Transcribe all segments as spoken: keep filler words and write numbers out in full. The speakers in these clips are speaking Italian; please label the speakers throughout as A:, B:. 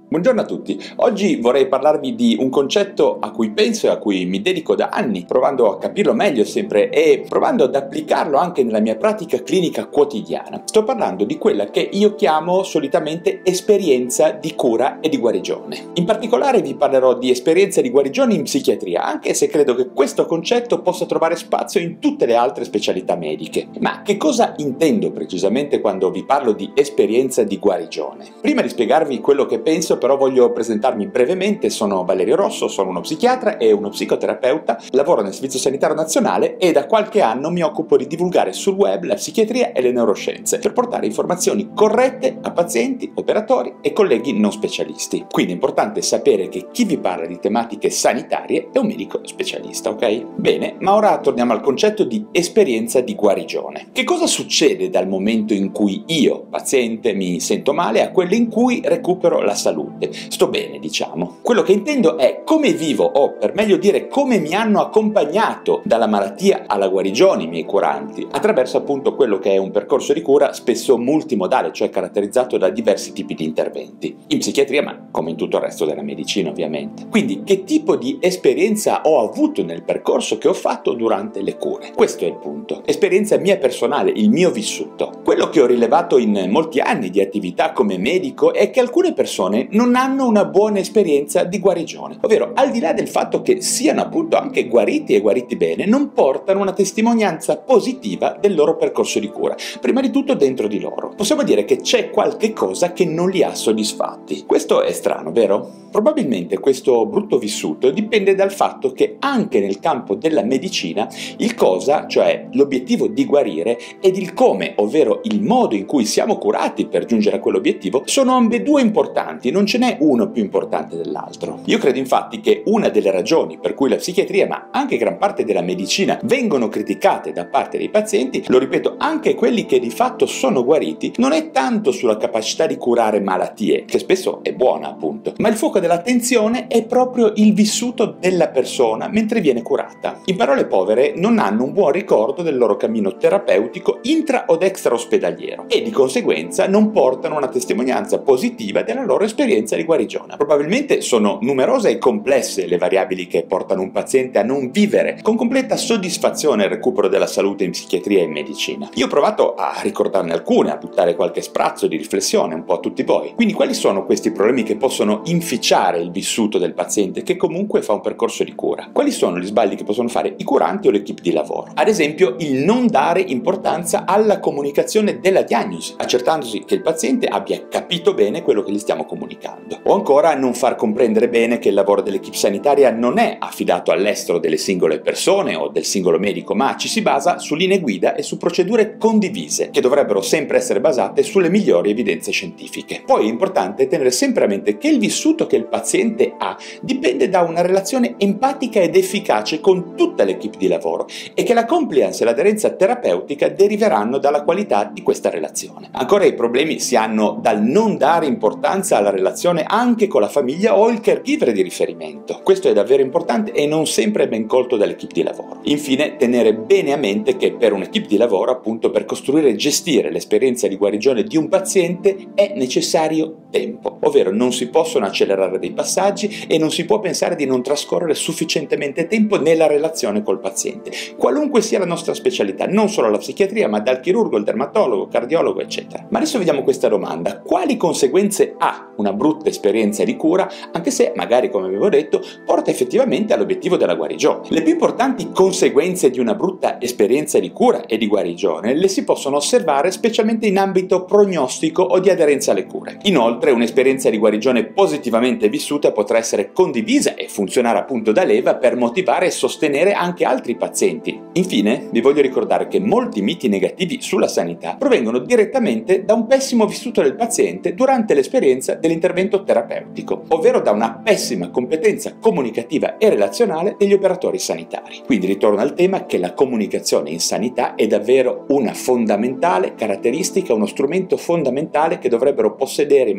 A: Buongiorno a tutti, oggi vorrei parlarvi di un concetto a cui penso e a cui mi dedico da anni, provando a capirlo meglio sempre e provando ad applicarlo anche nella mia pratica clinica quotidiana. Sto parlando di quella che io chiamo solitamente esperienza di cura e di guarigione. In particolare vi parlerò di esperienza di guarigione in psichiatria, anche se credo che questo concetto possa trovare spazio in tutte le altre specialità mediche. Ma che cosa intendo precisamente quando vi parlo di esperienza di guarigione? Prima di spiegarvi quello che penso, però voglio presentarmi brevemente. Sono Valerio Rosso, sono uno psichiatra e uno psicoterapeuta, lavoro nel Servizio Sanitario Nazionale e da qualche anno mi occupo di divulgare sul web la psichiatria e le neuroscienze per portare informazioni corrette a pazienti, operatori e colleghi non specialisti. Quindi è importante sapere che chi vi parla di tematiche sanitarie è un medico specialista, ok? Bene, ma ora torniamo al concetto di esperienza di guarigione. Che cosa succede dal momento in cui io, paziente, mi sento male a quello in cui recupero la salute? Sto bene, diciamo. Quello che intendo è come vivo, o per meglio dire come mi hanno accompagnato dalla malattia alla guarigione i miei curanti, attraverso appunto quello che è un percorso di cura spesso multimodale, cioè caratterizzato da diversi tipi di interventi. In psichiatria, ma come in tutto il resto della medicina ovviamente. Quindi che tipo di esperienza ho avuto nel percorso che ho fatto durante le cure? Questo è il punto. Esperienza mia personale, il mio vissuto. Quello che ho rilevato in molti anni di attività come medico è che alcune persone non hanno una buona esperienza di guarigione, ovvero al di là del fatto che siano appunto anche guariti e guariti bene, non portano una testimonianza positiva del loro percorso di cura, prima di tutto dentro di loro. Possiamo dire che c'è qualche cosa che non li ha soddisfatti. Questo è strano, vero? Probabilmente questo brutto vissuto dipende dal fatto che anche nel campo della medicina il cosa, cioè l'obiettivo di guarire, ed il come, ovvero il modo in cui siamo curati per giungere a quell'obiettivo, sono ambedue importanti, non ce n'è uno più importante dell'altro. Io credo infatti che una delle ragioni per cui la psichiatria, ma anche gran parte della medicina, vengono criticate da parte dei pazienti, lo ripeto, anche quelli che di fatto sono guariti, non è tanto sulla capacità di curare malattie, che spesso è buona appunto, ma il fuoco dell'attenzione è proprio il vissuto della persona mentre viene curata. In parole povere, non hanno un buon ricordo del loro cammino terapeutico intra od extra ospedaliero e di conseguenza non portano una testimonianza positiva della loro esperienza di guarigione. Probabilmente sono numerose e complesse le variabili che portano un paziente a non vivere con completa soddisfazione il recupero della salute in psichiatria e in medicina. Io ho provato a ricordarne alcune, a buttare qualche sprazzo di riflessione un po' a tutti voi. Quindi quali sono questi problemi che possono inficiare il vissuto del paziente che comunque fa un percorso di cura? Quali sono gli sbagli che possono fare i curanti o l'equipe di lavoro? Ad esempio il non dare importanza alla comunicazione della diagnosi, accertandosi che il paziente abbia capito bene quello che gli stiamo comunicando. O ancora non far comprendere bene che il lavoro dell'equipe sanitaria non è affidato all'estero delle singole persone o del singolo medico, ma ci si basa su linee guida e su procedure condivise, che dovrebbero sempre essere basate sulle migliori evidenze scientifiche. Poi è importante tenere sempre a mente che il vissuto che il paziente ha dipende da una relazione empatica ed efficace con tutta l'equipe di lavoro e che la compliance e l'aderenza terapeutica deriveranno dalla qualità di questa relazione. Ancora i problemi si hanno dal non dare importanza alla relazione anche con la famiglia o il caregiver di riferimento. Questo è davvero importante e non sempre è ben colto dall'equipe di lavoro. Infine, tenere bene a mente che per un'equipe di lavoro, appunto per costruire e gestire l'esperienza di guarigione di un paziente, è necessario tempo, ovvero non si possono accelerare dei passaggi e non si può pensare di non trascorrere sufficientemente tempo nella relazione col paziente, qualunque sia la nostra specialità, non solo la psichiatria, ma dal chirurgo, il dermatologo, cardiologo, eccetera. Ma adesso vediamo questa domanda: quali conseguenze ha una brutta esperienza di cura, anche se magari, come avevo detto, porta effettivamente all'obiettivo della guarigione? Le più importanti conseguenze di una brutta esperienza di cura e di guarigione le si possono osservare specialmente in ambito prognostico o di aderenza alle cure. Inoltre, un'esperienza di guarigione positivamente vissuta potrà essere condivisa e funzionare appunto da leva per motivare e sostenere anche altri pazienti. Infine, vi voglio ricordare che molti miti negativi sulla sanità provengono direttamente da un pessimo vissuto del paziente durante l'esperienza dell'intervento terapeutico, ovvero da una pessima competenza comunicativa e relazionale degli operatori sanitari. Quindi ritorno al tema che la comunicazione in sanità è davvero una fondamentale caratteristica, uno strumento fondamentale che dovrebbero possedere in maniera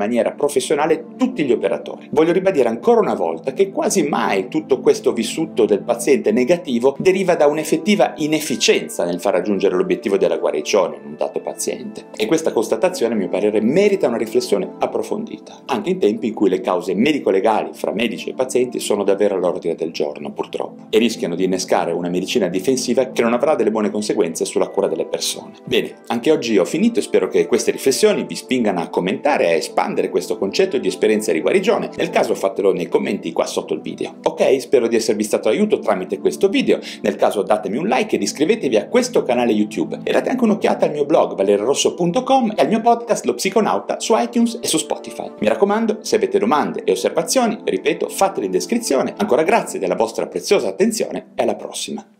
A: maniera professionale tutti gli operatori. Voglio ribadire ancora una volta che quasi mai tutto questo vissuto del paziente negativo deriva da un'effettiva inefficienza nel far raggiungere l'obiettivo della guarigione in un dato paziente. E questa constatazione, a mio parere, merita una riflessione approfondita, anche in tempi in cui le cause medico-legali fra medici e pazienti sono davvero all'ordine del giorno, purtroppo, e rischiano di innescare una medicina difensiva che non avrà delle buone conseguenze sulla cura delle persone. Bene, anche oggi ho finito e spero che queste riflessioni vi spingano a commentare e a espandere questo concetto di esperienza di guarigione. Nel caso fatelo nei commenti qua sotto il video. Ok, spero di esservi stato d'aiuto tramite questo video. Nel caso datemi un like ed iscrivetevi a questo canale YouTube e date anche un'occhiata al mio blog valerosso punto com e al mio podcast Lo Psiconauta su iTunes e su Spotify. Mi raccomando, se avete domande e osservazioni, ripeto, fatele in descrizione. Ancora grazie della vostra preziosa attenzione e alla prossima.